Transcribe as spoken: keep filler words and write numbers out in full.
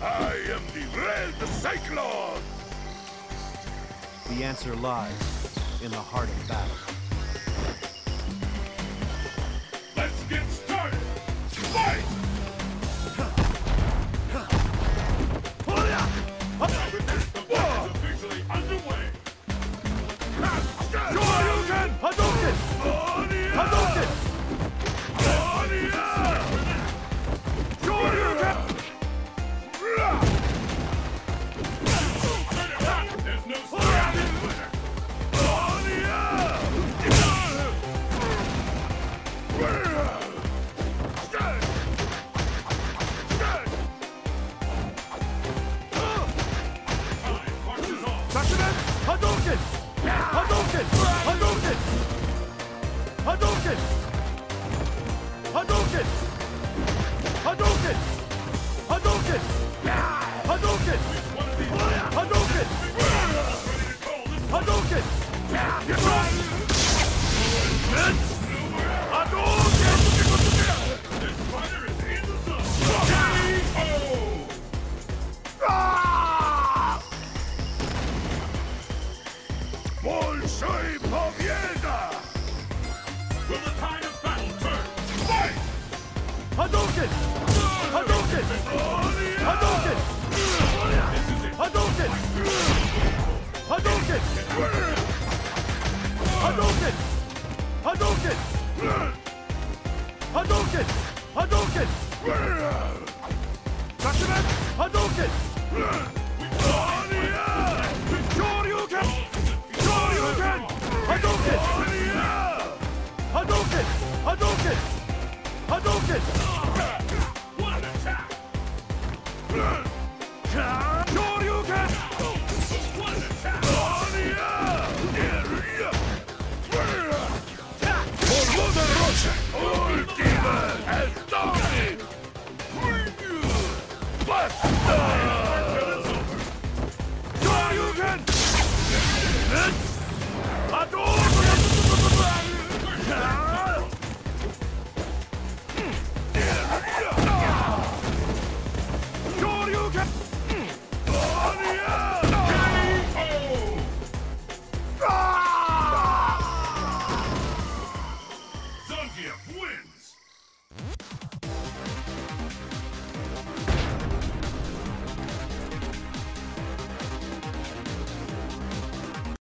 I am the Red Cyclone! The answer lies in the heart of battle. Let's get started! Fight! The war is officially underway! Shoryuken! Hadouken! Hadouken! Shoryuken! There's no stopping winner! Hadouken! Hadouken! Hadouken! Hadouken! Hadouken! Hadouken! Hadouken! Hadouken! Hadouken! Hadouken! This fighter is in the zone! K O! Большой победа! Will the tide of battle turn? Fight! Hadouken! Hadouken! Hadouken! Hadouken! Hadouken! Hadouken! Hadouken! Hadouken! Hadouken! Hadouken!